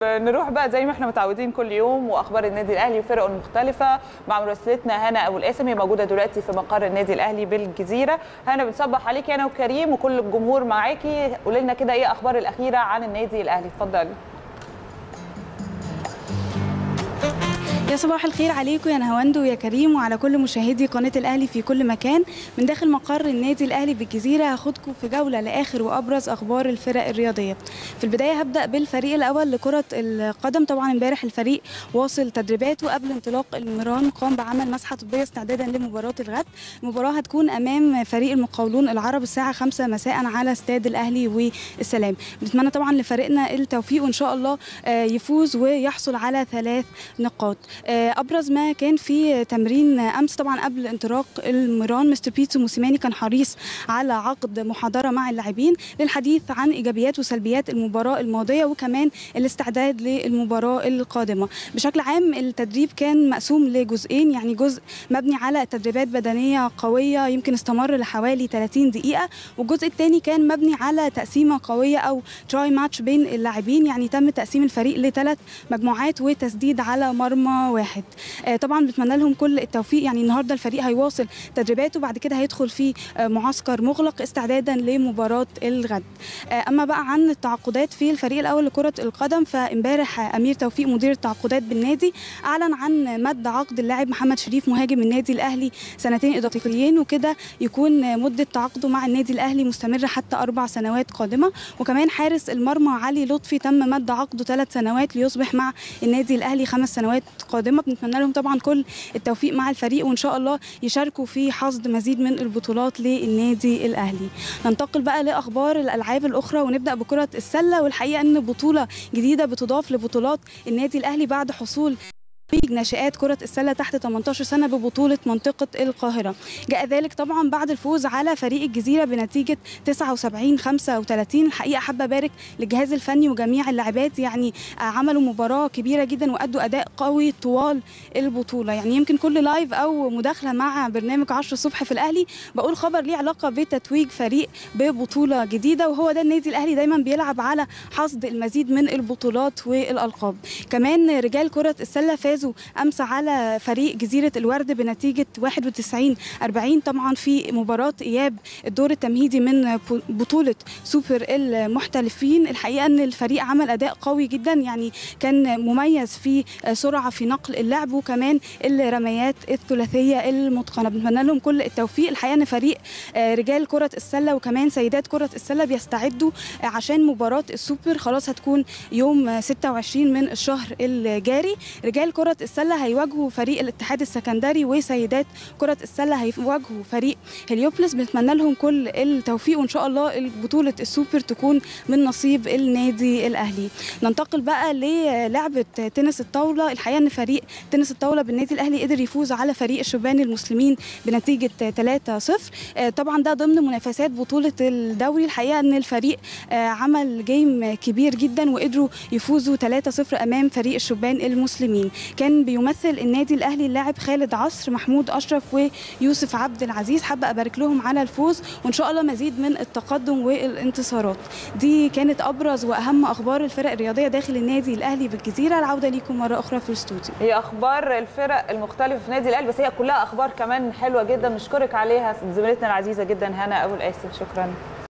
نروح بقى زي ما احنا متعودين كل يوم واخبار النادي الاهلي وفرقه المختلفه مع مراسلتنا هنا ابو القاسم. هي موجوده دلوقتي في مقر النادي الاهلي بالجزيره. هنا بنصبح عليكي انا وكريم وكل الجمهور معاكي. قولي لنا كده ايه اخبار الاخيره عن النادي الاهلي، اتفضلي. يا صباح الخير عليكم يا نهاوند ويا كريم وعلى كل مشاهدي قناه الاهلي في كل مكان. من داخل مقر النادي الاهلي بالجزيره هاخدكم في جوله لاخر وابرز اخبار الفرق الرياضيه. في البدايه هبدا بالفريق الاول لكره القدم. طبعا امبارح الفريق واصل تدريباته قبل انطلاق المران، قام بعمل مسحه طبيه استعدادا لمباراه الغد. المباراه هتكون امام فريق المقاولون العرب الساعه 5 مساء على استاد الاهلي والسلام. بنتمنى طبعا لفريقنا التوفيق وان شاء الله يفوز ويحصل على 3 نقاط. ابرز ما كان في تمرين امس طبعا قبل انطلاق المران، مستر بيتسو موسيماني كان حريص على عقد محاضره مع اللاعبين للحديث عن ايجابيات وسلبيات المباراه الماضيه وكمان الاستعداد للمباراه القادمه. بشكل عام التدريب كان مقسوم لجزئين، يعني جزء مبني على تدريبات بدنيه قويه يمكن استمر لحوالي 30 دقيقه، والجزء الثاني كان مبني على تقسيمه قويه او تراي ماتش بين اللاعبين، يعني تم تقسيم الفريق ل3 مجموعات وتسديد على مرمى واحد. طبعا بتمنى لهم كل التوفيق. يعني النهارده الفريق هيواصل تدريباته وبعد كده هيدخل في معسكر مغلق استعدادا لمباراه الغد. اما بقى عن التعاقدات في الفريق الاول لكره القدم، فامبارح امير توفيق مدير التعاقدات بالنادي اعلن عن مد عقد اللاعب محمد شريف مهاجم النادي الاهلي 2 اضافيين، وكده يكون مده تعاقده مع النادي الاهلي مستمره حتى 4 سنوات قادمه. وكمان حارس المرمى علي لطفي تم مد عقده 3 سنوات ليصبح مع النادي الاهلي 5 سنوات قادمه. بنتمنى لهم طبعا كل التوفيق مع الفريق وان شاء الله يشاركوا في حصد مزيد من البطولات للنادي الاهلي. ننتقل بقى لاخبار الالعاب الاخرى ونبدا بكره السله، والحقيقه ان بطوله جديده بتضاف لبطولات النادي الاهلي بعد حصول ناشئات كرة السلة تحت 18 سنة ببطولة منطقة القاهرة. جاء ذلك طبعا بعد الفوز على فريق الجزيرة بنتيجة 79-35. الحقيقة حابة أبارك للجهاز الفني وجميع اللاعبات، يعني عملوا مباراة كبيرة جدا وأدوا أداء قوي طوال البطولة. يعني يمكن كل لايف أو مداخلة مع برنامج 10 الصبح في الأهلي بقول خبر ليه علاقة بتتويج فريق ببطولة جديدة، وهو ده النادي الأهلي دايما بيلعب على حصد المزيد من البطولات والألقاب. كمان رجال كرة السلة فازوا امس على فريق جزيره الورد بنتيجه 91-40 طبعا في مباراه اياب الدور التمهيدي من بطوله سوبر المحترفين. الحقيقه ان الفريق عمل اداء قوي جدا، يعني كان مميز في سرعه في نقل اللعب وكمان الرميات الثلاثيه المتقنه. بنتمنى لهم كل التوفيق. الحقيقه ان فريق رجال كره السله وكمان سيدات كره السله بيستعدوا عشان مباراه السوبر، خلاص هتكون يوم 26 من الشهر الجاري. رجال كرة السلة هيواجهوا فريق الاتحاد السكندري وسيدات كرة السلة هيواجهوا فريق هليوبلس. بنتمنى لهم كل التوفيق وإن شاء الله بطولة السوبر تكون من نصيب النادي الأهلي. ننتقل بقى للعبة تنس الطاولة. الحقيقة أن فريق تنس الطاولة بالنادي الأهلي قدر يفوز على فريق الشبان المسلمين بنتيجة 3-0. طبعا ده ضمن منافسات بطولة الدوري. الحقيقة أن الفريق عمل جيم كبير جدا وقدروا يفوزوا 3-0 أمام فريق الشبان المسلمين. كان بيمثل النادي الاهلي اللاعب خالد عصر، محمود اشرف ويوسف عبد العزيز. حابه ابارك لهم على الفوز وان شاء الله مزيد من التقدم والانتصارات. دي كانت ابرز واهم اخبار الفرق الرياضيه داخل النادي الاهلي بالجزيره. العوده ليكم مره اخرى في الاستوديو. هي اخبار الفرق المختلفه في النادي الاهلي بس هي كلها اخبار كمان حلوه جدا، نشكرك عليها زميلتنا العزيزه جدا هنا ابو القاسم. شكرا.